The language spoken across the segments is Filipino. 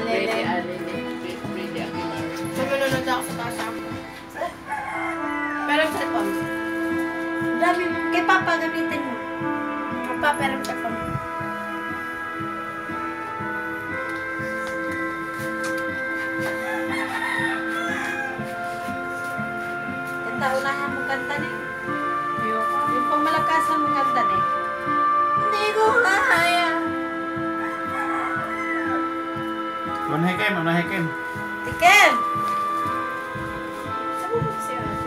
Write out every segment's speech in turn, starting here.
Sumunod ako sa taas ako. Pero sa phone. Dami, kay Papa gamitin mo. Papa, pero sa phone. Kanta, unahan mo kanta ni. Ayoko. Yung pamalakasan mo kanta ni. Hindi ko kaya. Unahikin. Tiken! Saan mo si ate?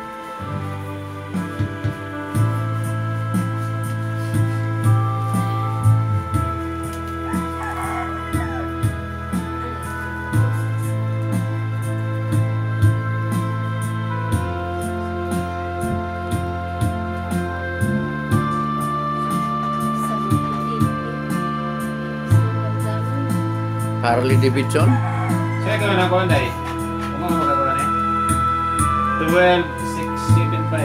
Harley Davidson? Saya gawin ako anday. Kung ano magagawa niya? 12,675.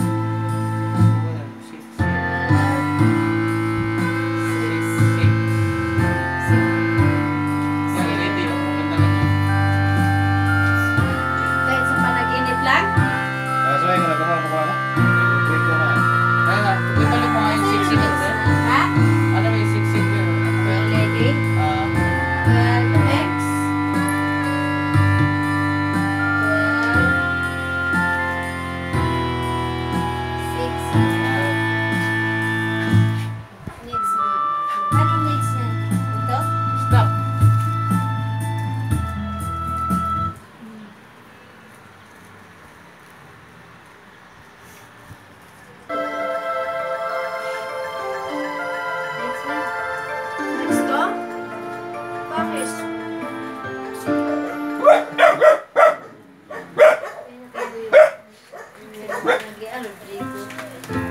Dahil sa panaginip lang. So ay nagawa mo na. Break ko na. Ibalik mo nga yung 6 seconds eh. Ha? Ano ba yung 6 seconds? Well, lady. Well, next. 12. 6. Next na. Ano next na? Ito? Stop. Next na. Next to? Bakit? Ano, Rodrigo?